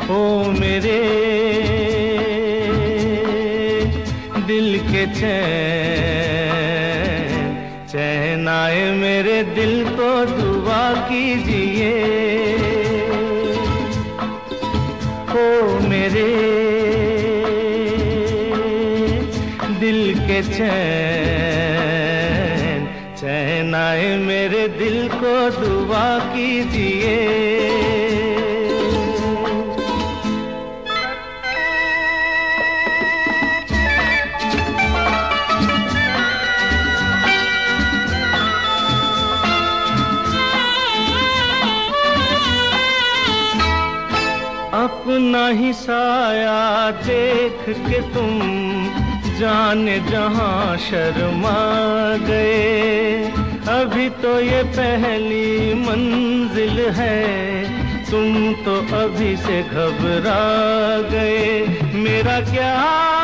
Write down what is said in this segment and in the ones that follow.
ओ मेरे दिल के चैन, चैन आए मेरे दिल को दुआ कीजिए। ओ मेरे दिल के चैन, चैन आए मेरे दिल को दुआ कीजिए। अपना ही साया देख के तुम जाने जहां शर्मा गए। अभी तो ये पहली मंजिल है, तुम तो अभी से घबरा गए। मेरा क्या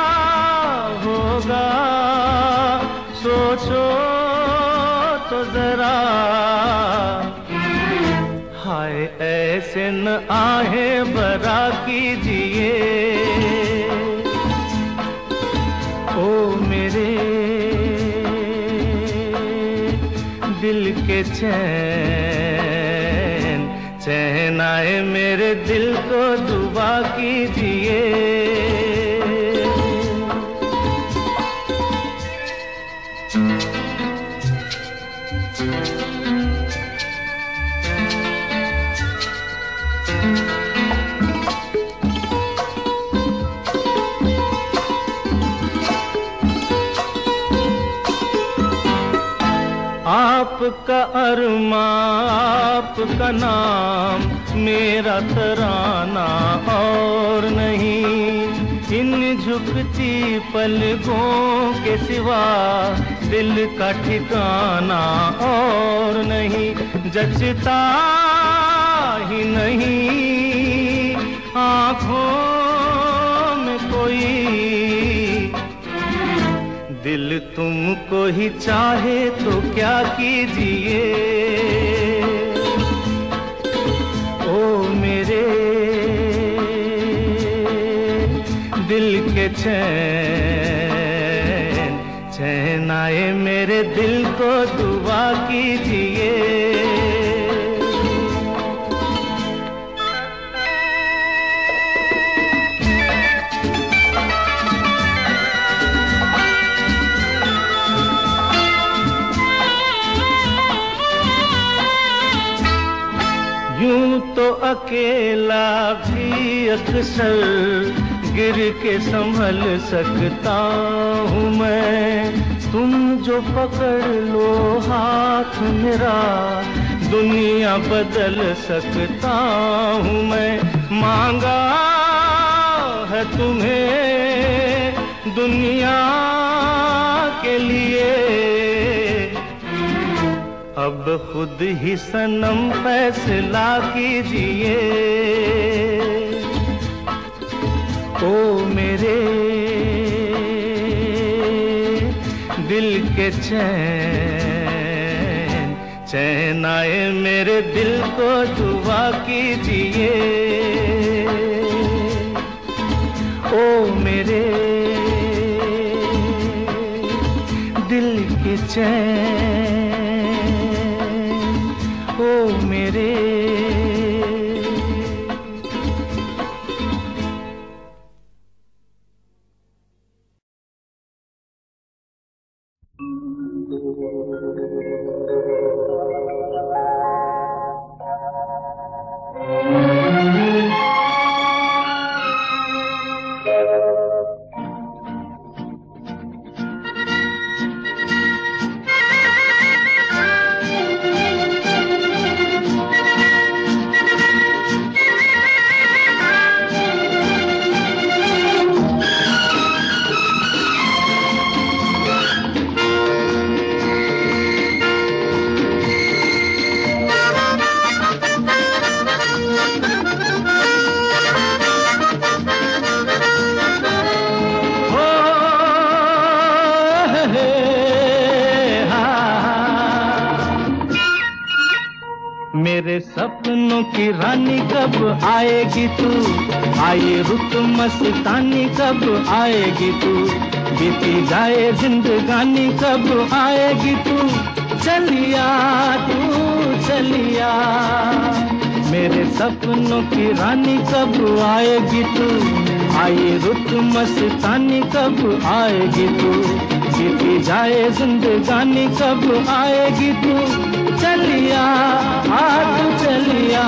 होगा सोचो तो जरा, हाय ऐसे न आहे बरा कीजिए। ओ मेरे दिल के चैन, चैन आए मेरे दिल को दुआ कीजिए। आपका अरमा आपका नाम मेरा तराना और नहीं। इन झुकती पलकों के सिवा दिल का ठिकाना और नहीं। जचता ही नहीं आँखों में कोई, दिल तुमको ही चाहे तो क्या कीजिए। ओ मेरे दिल के चैन, चैन आए मेरे दिल को दुआ कीजिए। यूं तो अकेला भी अक्सर गिर के संभल सकता हूँ मैं। तुम जो पकड़ लो हाथ मेरा, दुनिया बदल सकता हूँ मैं। मांगा है तुम्हें दुनिया के लिए, अब खुद ही सनम फैसला कीजिए। ओ मेरे दिल के चैन, चैन आए मेरे दिल को दुआ कीजिए। ओ मेरे दिल के चैन, ओ मेरे सपनों की रानी कब आएगी तू, आए रुत मस्तानी कब आएगी तू, बीती जाए जिंदगानी कब आएगी तू, चलिया तू चलिया, मेरे सपनों की रानी कब आएगी तू, आए रुत मस्तानी कब आएगी तू, बीती जाए जिंदगानी कब आएगी तू, चलिया तू चलिया।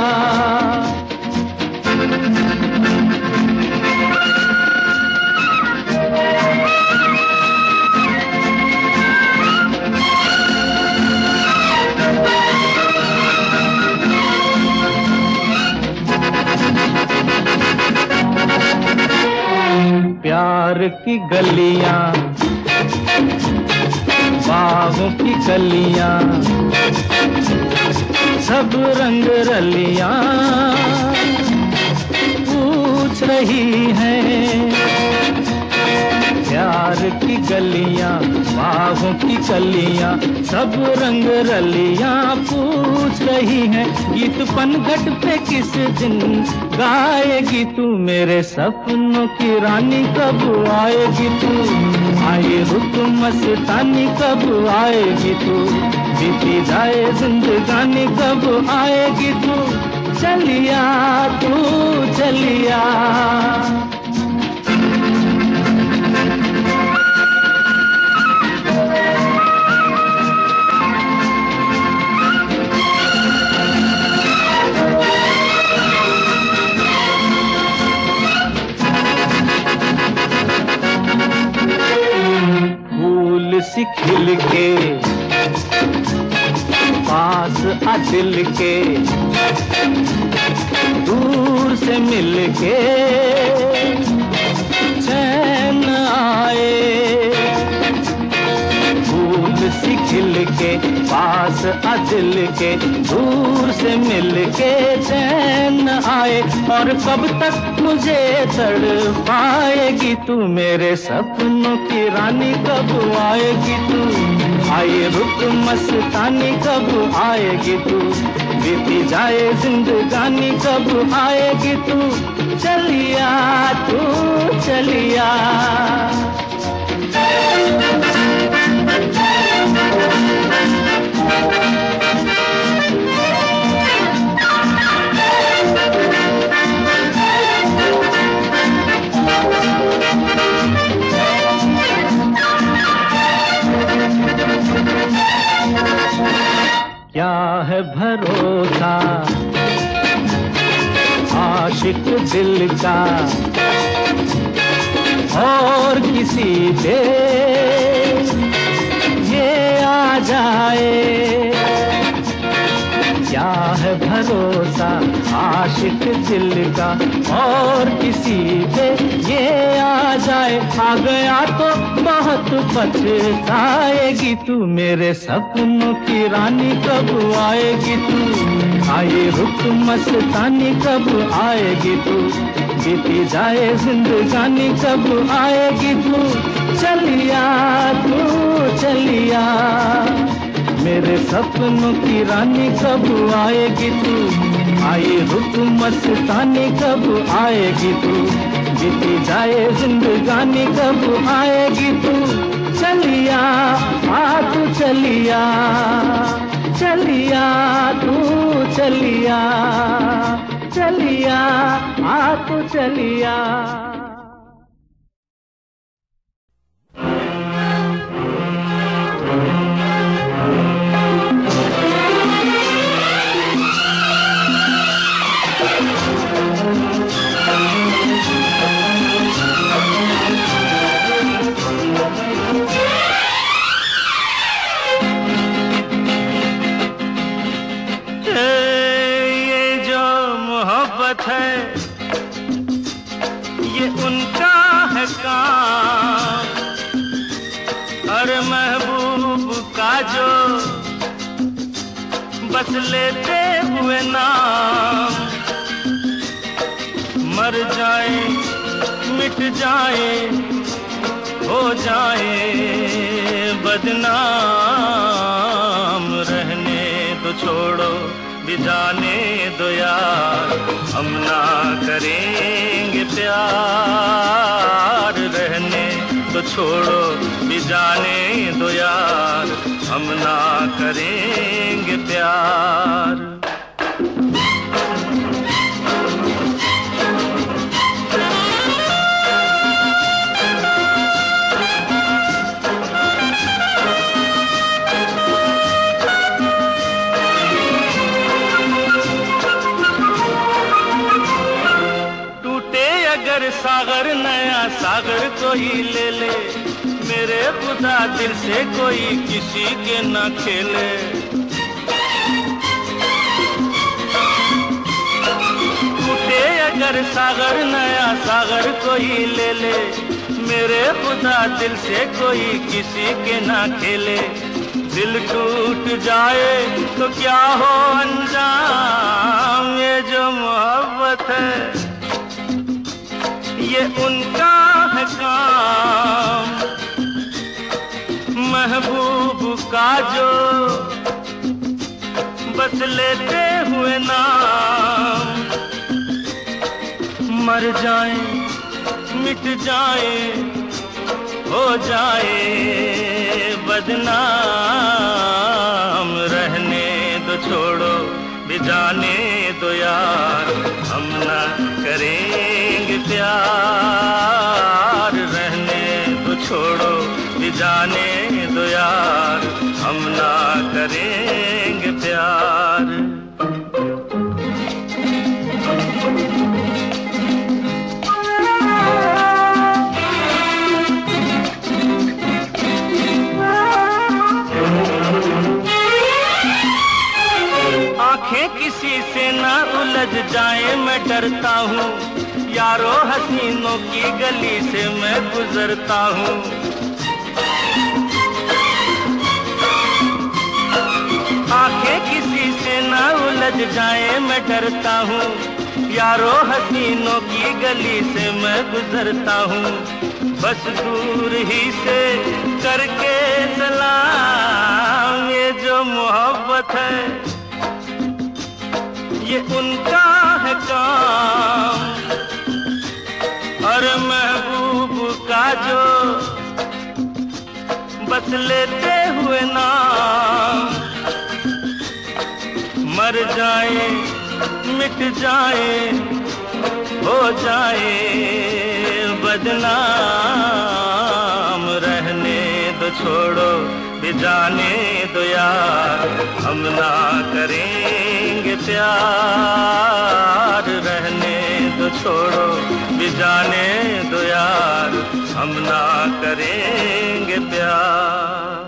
प्यार की गलियां, बागों की कलियां, सब रंग रलियां पूछ रही हैं, प्यार की गलियां, बागों की कलियां, सब रंग रलियां पूछ रही हैं, गीत पनघट पे किस दिन गाएगी तू, मेरे सपनों की रानी कब आएगी तू, आए रुत मस्तानी कब आएगी तू, बीती जाए जिंदगानी कब आएगी तू, चलिया तू चलिया। सी खिल के पास आ दिल के, दूर से मिल के चैन आए, फूल सी खिल के पास आ दिल के, दूर से मिल के चैन आए, और कब तक मुझे तड़पाएगी तू, मेरे सपनों की रानी कब आएगी तू, आए रुत मस्तानी कब आएगी तू, बीती जाए जिंदगानी कब आएगी तू, चलिया तू चलिया। क्या है भरोसा आशिक दिल का और किसी पे ये आ जाए, क्या है भरोसा आशिक दिल का और किसी पे ये आ जाए, आ गया तो बहुत पछताएगी तू, मेरे सपनों की रानी कब आएगी तू, आए रुत मस्तानी कब आएगी तू, बीती जाए जिंदगानी कब आएगी तू, चलिया तू चलिया, मेरे सपनों की रानी कब आएगी तू, आए रुत मस्तानी कब आएगी तू, बीती जाए जिंदगानी कब आएगी तू, चलिया तू चलिया, चलिया तू चलिया, चलिया तू चलिया। है ये उनका है काम, अरे महबूब का जो बस लेते हुए नाम, मर जाए मिट जाए हो जाए बदनाम, रहने दो छोड़ो जाने दो यार, हम ना करेंगे प्यार। रहने तो छोड़ो भी जाने दो यार, हम ना करेंगे प्यार। अगर सागर नया सागर कोई ले ले, मेरे खुदा दिल से कोई किसी के ना खेले। टूटे अगर सागर नया सागर कोई ले ले, मेरे खुदा दिल से कोई किसी के ना खेले। दिल टूट जाए तो क्या हो अंजाम, ये जो मोहब्बत है ये उनका है काम। महबूब का जो बस लेते हुए नाम, मर जाए मिट जाए हो जाए बदनाम। रहने दो छोड़ो भी जाने दो यार, हम ना करेंगे प्यार। रहने दो छोड़ो भी जाने दो यार, हम ना करेंगे प्यार। आंखें किसी से ना उलझ जाए मैं डरता हूँ, यारो हसीनों की गली से मैं गुजरता हूँ। आंखें किसी से ना उलझ जाए मैं डरता हूँ, यारो हसीनों की गली से मैं गुजरता हूँ। बस दूर ही से करके सलाम, ये जो मोहब्बत है ये उनका है काम। और महबूब का जो बस लेते हुए नाम, मर जाए मिट जाए हो जाए बदनाम। रहने दो छोड़ो भी जाने दो यार, हम ना करेंगे प्यार। रहने दो छोड़ो भी जाने दो यार, हम ना करेंगे प्यार।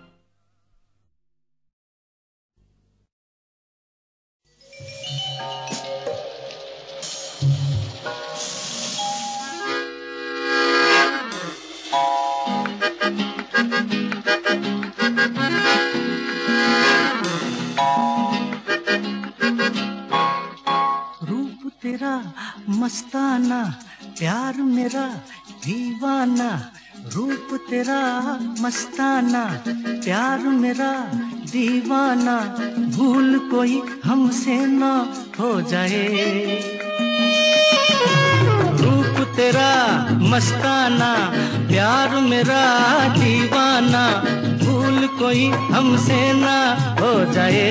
तेरा मस्ताना प्यार मेरा दीवाना, रूप तेरा मस्ताना प्यार मेरा दीवाना, भूल कोई हमसे ना हो जाए। रूप तेरा मस्ताना प्यार मेरा दीवाना, भूल कोई हमसे ना हो जाए।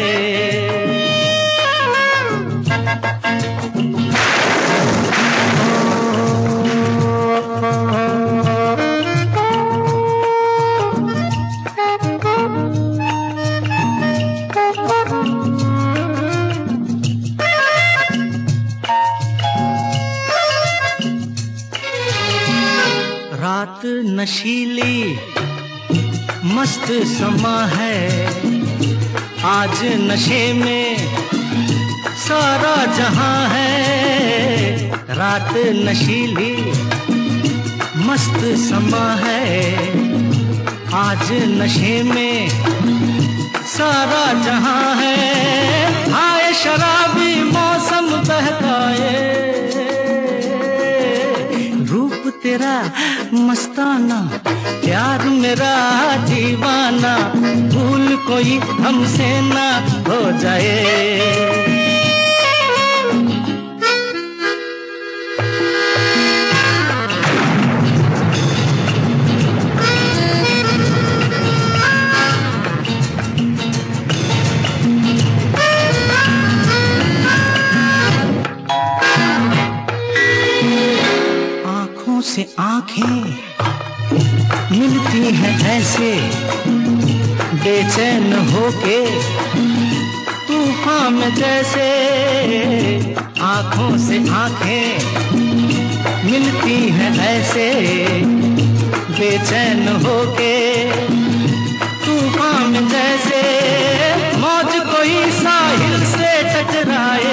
रात नशीली मस्त समा है, आज नशे में सारा जहां है। रात नशीली मस्त समा है, आज नशे में सारा जहां है। हाय शराबी मौसम बहकाए, रूप तेरा मस्ताना, प्यार मेरा दीवाना, भूल कोई हमसे ना हो जाए। से आंखें मिलती हैं ऐसे बेचैन होके तूफान में जैसे, आंखों से आंखें मिलती हैं ऐसे बेचैन होके तूफान में जैसे, मौज कोई साहिल से टकराए,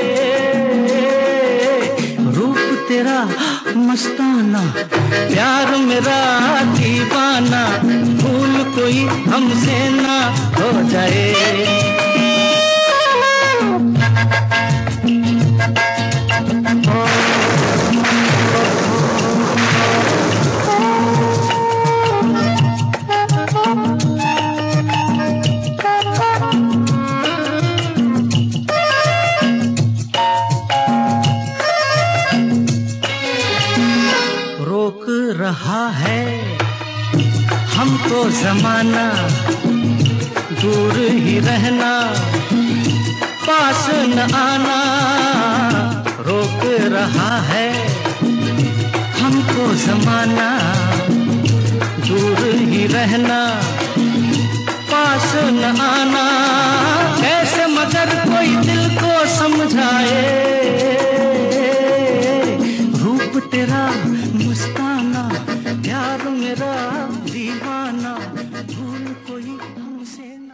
रूप तेरा मस्ताना, प्यार मेरा दीवाना, भूल कोई हमसे ना हो जाए। रहा है हमको ज़माना, दूर ही रहना, पास न आना, रोक रहा है हमको ज़माना, दूर ही रहना, पास न आना, कैसे मगर कोई दिल को समझाए, रूप तेरा मस्ताना, प्यार मेरा दीवाना, भूल कोई हमसे ना।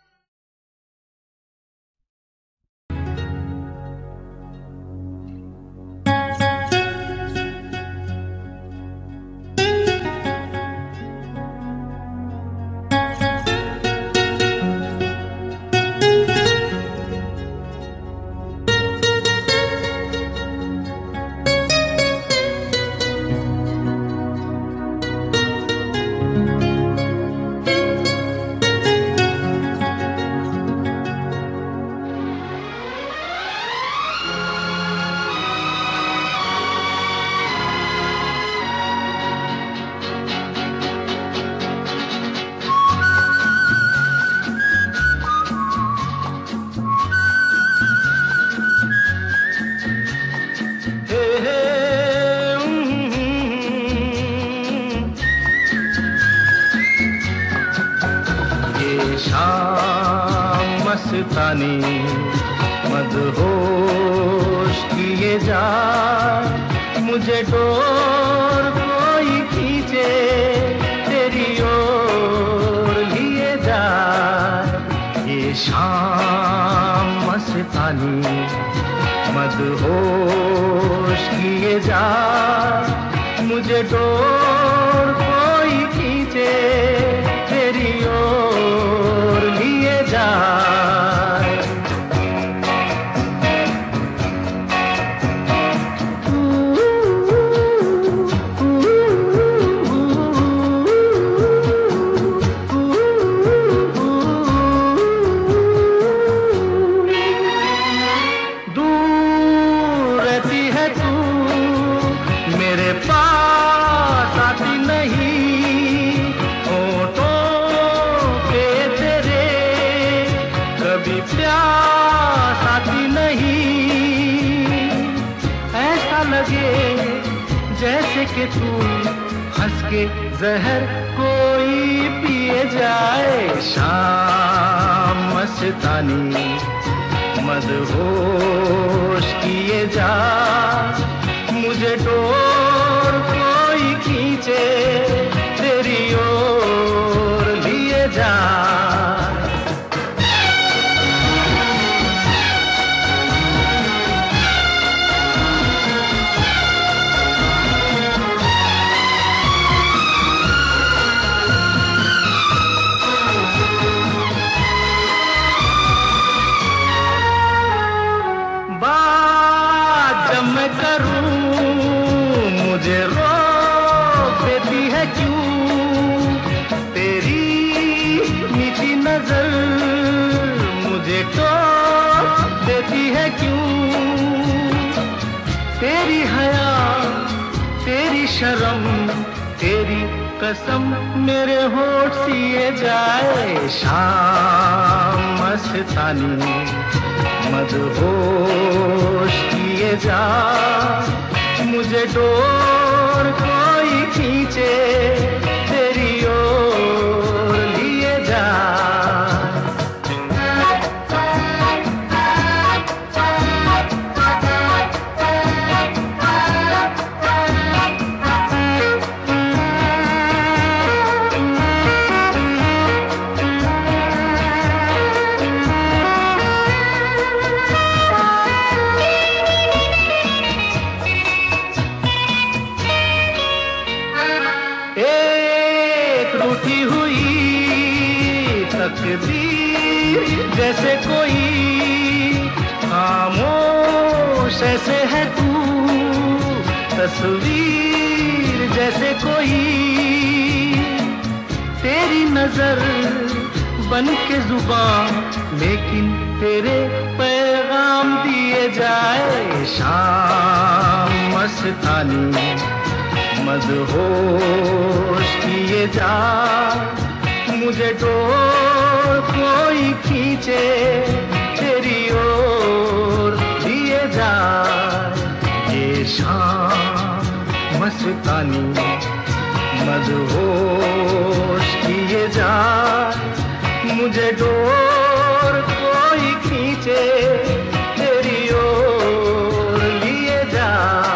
मस्तानी मदहोश किए जा, मुझे डोर कोई खींचे तेरी ओर लिए जा, ये शाम मस्तानी मदहोश किए जा, मुझे डोर कोई खींचे तेरी ओर लिए जा। जैसे कि तू हंस के जहर कोई पिए जाए, शाम मस्तानी मदहोश किए जा, मुझे डोर कोई खींचे तेरी ओर लिए जा। करूं मुझे रो डरती है क्यों? तेरी हया, तेरी शर्म, तेरी कसम मेरे होठ सिए जाए। शाम मस्तानी मदहोश किए जा, मुझे डोर कोई खींचे तेरी ओर लिए जा। जैसे कोई खामोश ऐसे है तू, तस्वीर जैसे कोई। तेरी नजर बन के जुबान, लेकिन तेरे पैगाम दिए जाए। शाम मस्तानी मदहोश किए जा, मुझे डोर कोई खींचे तेरी ओर लिए जा। ये शाम मस्तानी मदहोश किए जा, मुझे डोर कोई खींचे तेरी ओर लिए जा।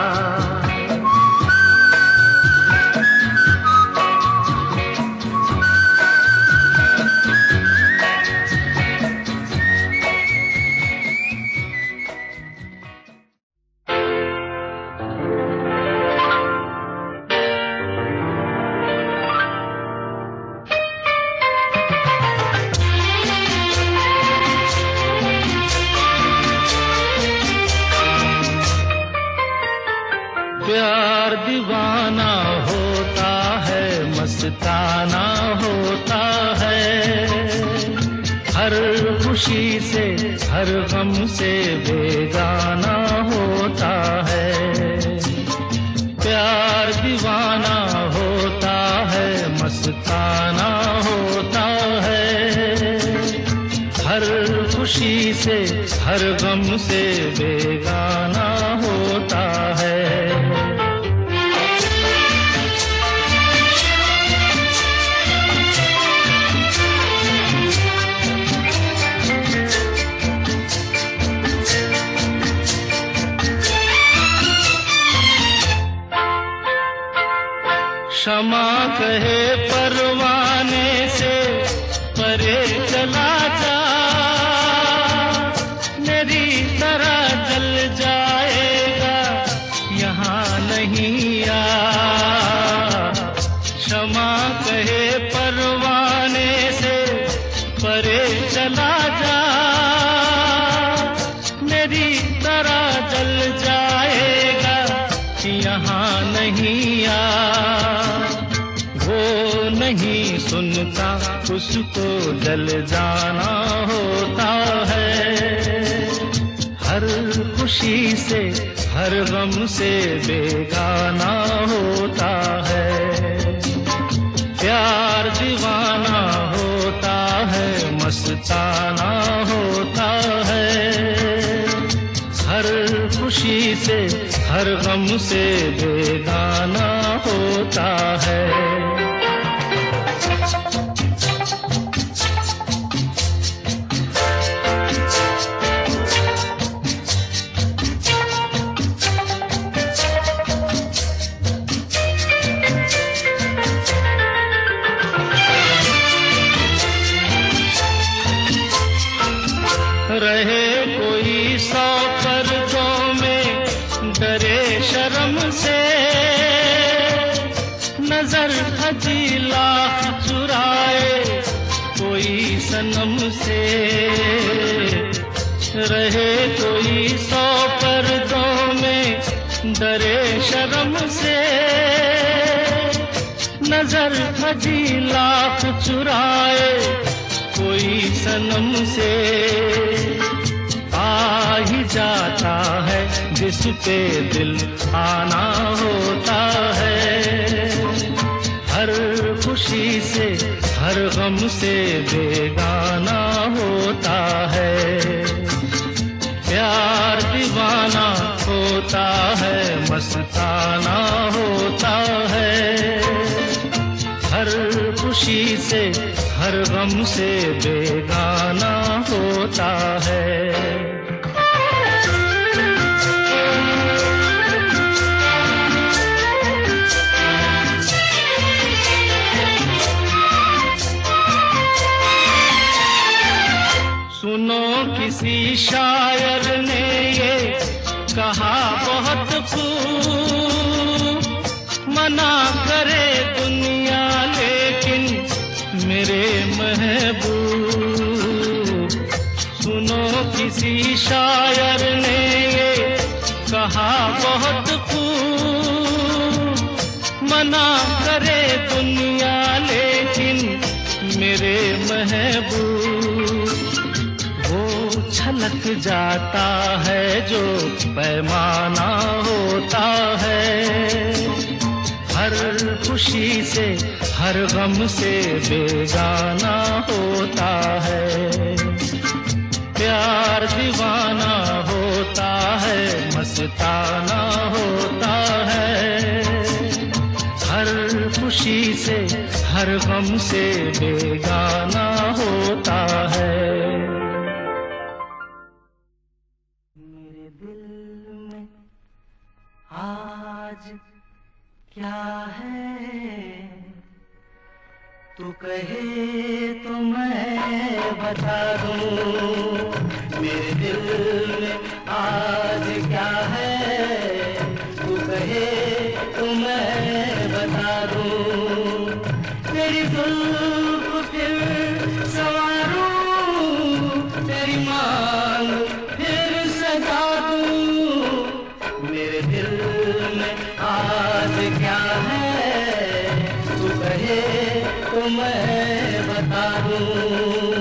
प्यार दीवाना होता है, मस्ताना होता है। हर खुशी से हर गम से बेगाना होता है। प्यार दीवाना होता है, मस्ताना होता है। हर खुशी से हर गम से बेगाना होता है। क्षमा कहे परवाने से परे चला जा, मेरी तरह जल जाएगा यहाँ नहीं आ। क्षमा कहे परवाने से परे चला जा, मेरी तरह जल जाएगा यहाँ नहीं आ। वो नहीं सुनता, उसको जल जाना होता है। हर खुशी से हर गम से बेगाना होता है। प्यार दीवाना होता है, मस्ताना होता है। हर खुशी से हर गम से बेगाना होता है। रहे कोई 100 पर्दों में, डरे शर्म से, नजर हजी लाख चुराए कोई सनम से। रहे कोई 100 पर्दों में, डरे शर्म से, नजर हजी लाख चुराए कोई सनम से। ही जाता है जिस पे दिल आना होता है। हर खुशी से हर गम से बेगाना होता है। प्यार दीवाना होता है, मस्ताना होता है। हर खुशी से हर गम से बेगाना होता है। सुनो किसी शायर ने ये कहा बहुत खूब, मना करे दुनिया लेकिन मेरे महबूब। सुनो किसी शायर ने ये कहा बहुत खूब, मना करे दुनिया लेकिन मेरे महबूब। छलक जाता है जो पैमाना होता है। हर खुशी से हर गम से बेगाना होता है। प्यार दीवाना होता है, मस्ताना होता है। हर खुशी से हर गम से बेगाना होता है। आज क्या है तू कहे तो मैं बता दूं। मेरे दिल में आज क्या है तू कहे तो मैं बता दूं। तेरी जुल्फ फिर संवारूं, तेरी मांग फिर सजा दूं। मेरे दिल में आज क्या है तू कहे तो मैं बता दूं।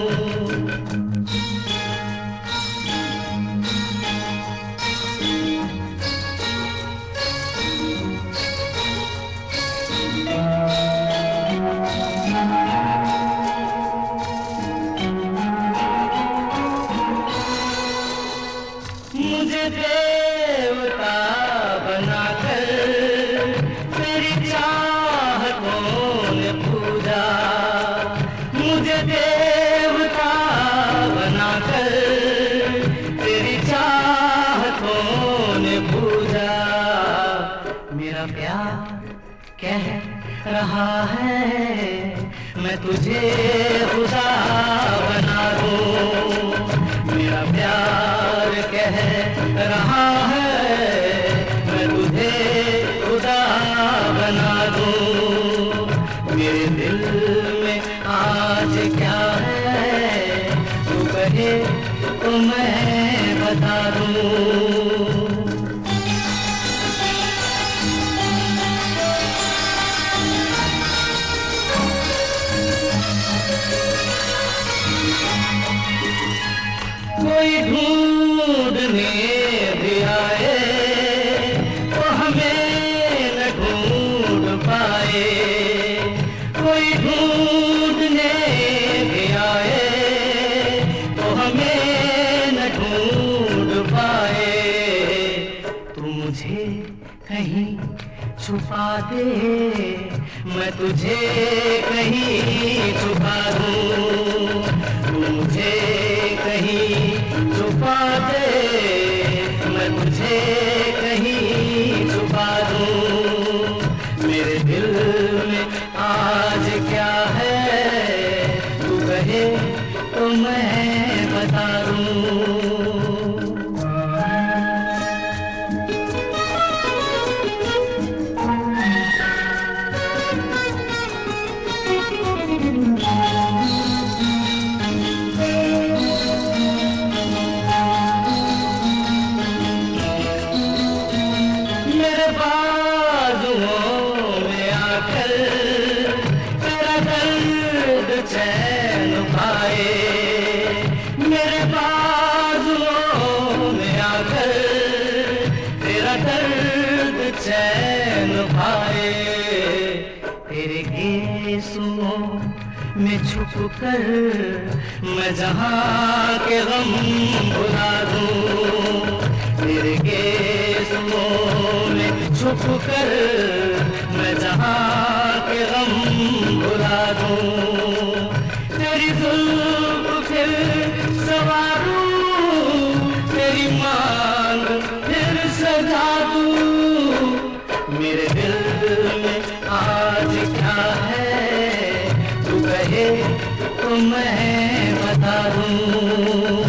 मुझे देवता बनाकर तेरी चाहतों ने पूजा। मुझे देवता बनाकर तेरी चाहतों ने पूजा। मेरा प्यार कह रहा है मैं तुझे खुदा बना दूं। मेरा प्यार कह रहा है मैं तुझे खुदा बना दूं। मेरे दिल में आज क्या है तू कहे तो मैं बता दूं। कोई ढूंढने भी आए तो हमें न ढूंढ पाए। कोई ढूंढने भी आए तो हमें न ढूंढ पाए। तू मुझे कहीं छुपा दे मैं तुझे कहीं छुपा दूं। तू मुझे कहीं छुपा दे मैं तुझे कहीं छुपा दूं। मेरे दिल में आज क्या है तू कहे तो मैं बता दूं। चैन पाए मेरे बाजुओं दर्द चैन पाए। तेरे गेसुओं में छुप कर मैं जहां के गम भुला दूं। तेरे गेसुओं में छुप कर मैं जहां के गम भुला दूं। तेरी जुल्फ फिर सवारूं, तेरी मांग फिर सजा दूं। मेरे दिल में आज क्या है तू कहे तो मैं बता दूं।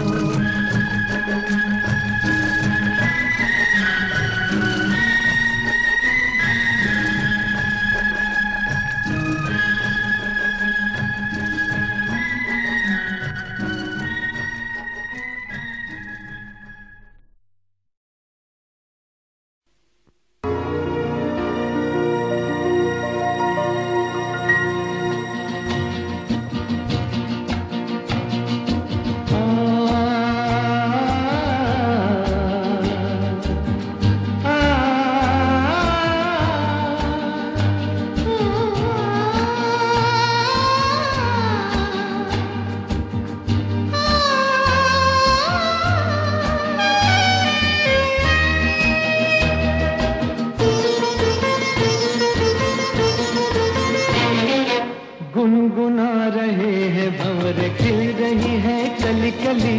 गुनगुना रहे हैं भंवर, खिल रही है कली कली।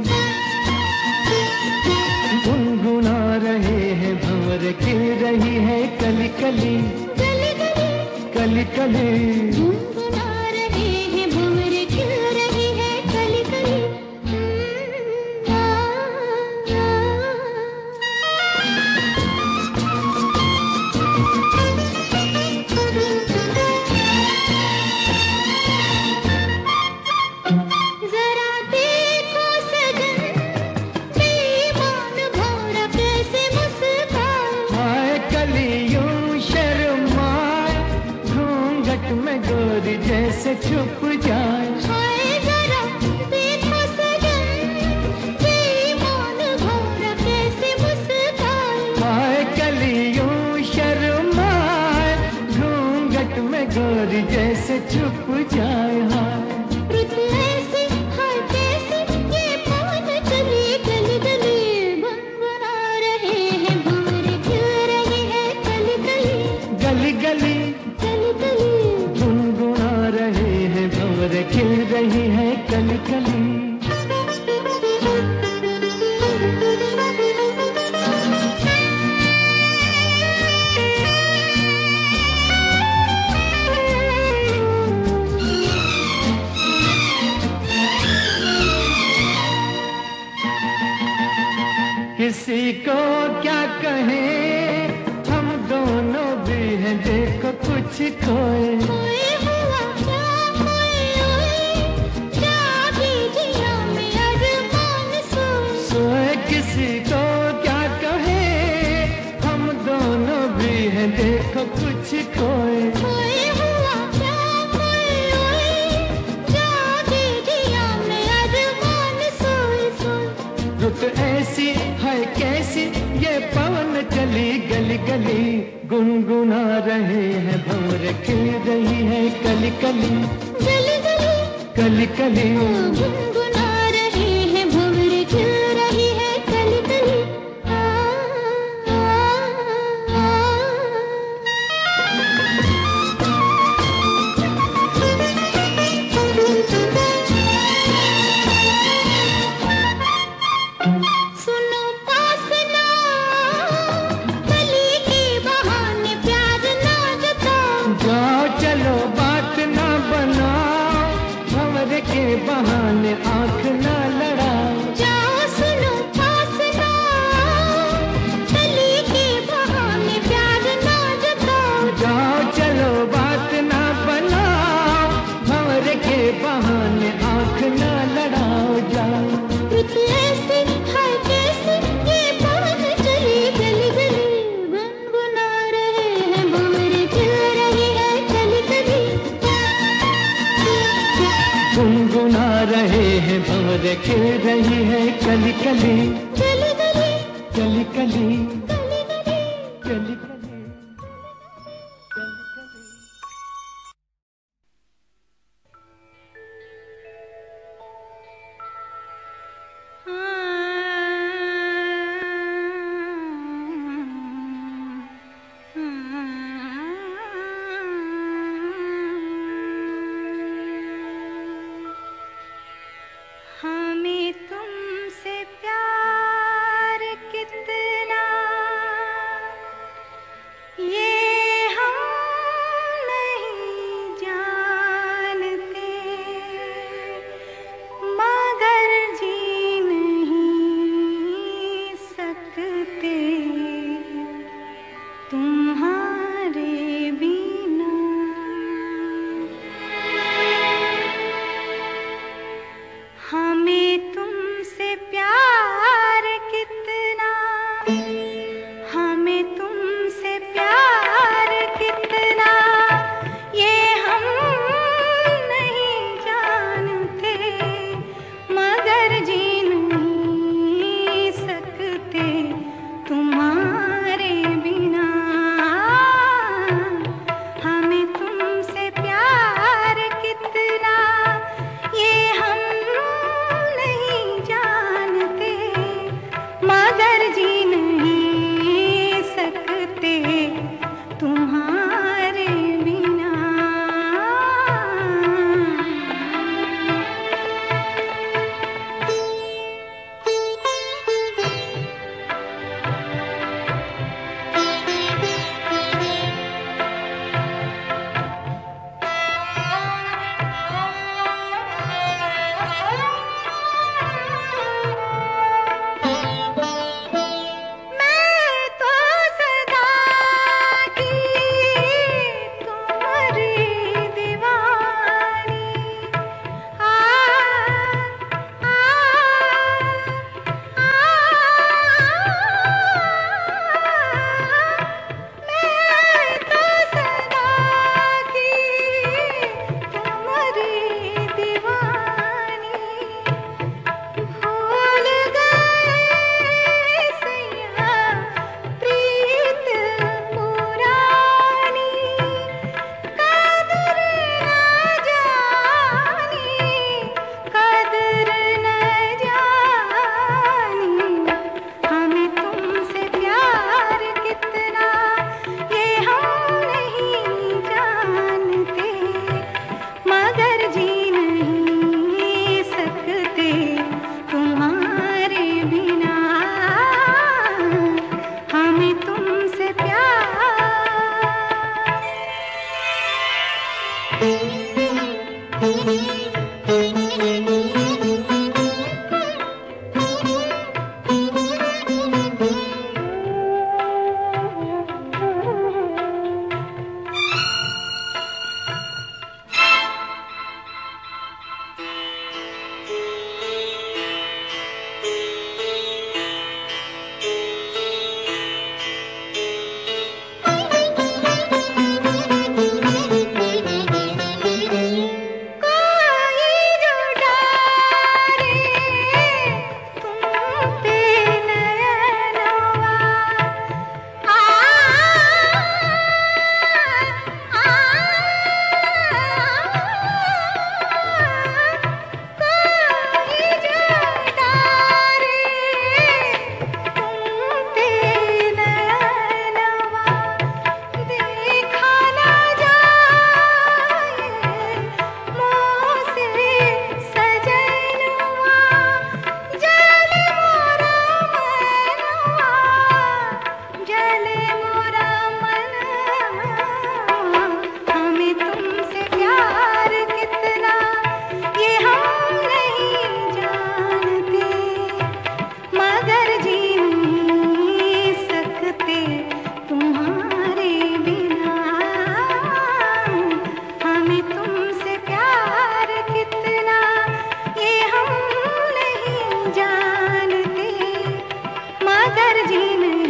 गुनगुना रहे हैं भंवर, खिल रही है कली कली। कली कली गुनगुना रहे हैं भंवर, खिल रही है कली कली। जरा देखो सजन, बेईमान भौरा कैसे मुस्काए। हाय कलियों शर्माए, घूंघट में गोरी जैसे छुप जाए। हाय जरा देखो सजन, बेईमान भौरा कैसे मुस्काए। हाय कलियों शर्माए, घूंघट में गोरी जैसे छुप जाए। हाय रुत ऐसी हाय कैसी ये पवन चली गली गली। गुनगुना रहे हैं भंवर, खिल रही है कली कली। गली गली कली कली गुनगुना रहे हैं भंवर, खिल रही है कली कली। किसी को क्या कहें, हम दोनों भी हैं देखो कुछ खोए। खोए हुआ क्या खोए, जागी जिया में अरमान सोए। सोए किसी को क्या कहें, हम दोनों भी हैं देखो कुछ खोए। खोए हुआ क्या खोए, जागी जिया में अरमान सोए सोए। रुत ऐसी है कैसी ये पवन चली गली गली। गुनगुना रहे हैं भंवर, खिल रही है कली कली। गली गली कली कली गुनगुना रहे हैं भंवर, खिल रही है कली कली। सुनो पास ना, कली के बहाने प्यार ना जताओ। जाओ चलो बात ना बनाओ, भंवर के बहाने आंख ना लड़ाओ। जाओ सुनो पास ना, कली के बहाने प्यार ना जताओ। जाओ चलो बात ना बनाओ, भंवर के बहाने आंख ना लड़ाओ। जाओ रुत ऐसी हाय कैसी ये पवन चली गली गली। गुनगुना रहे हैं भंवर, खिल रही है कली कली। गुनगुना रहे हैं भंवर, खिल रही है कली कली। कली कली कली कली कली मर्जी नहीं।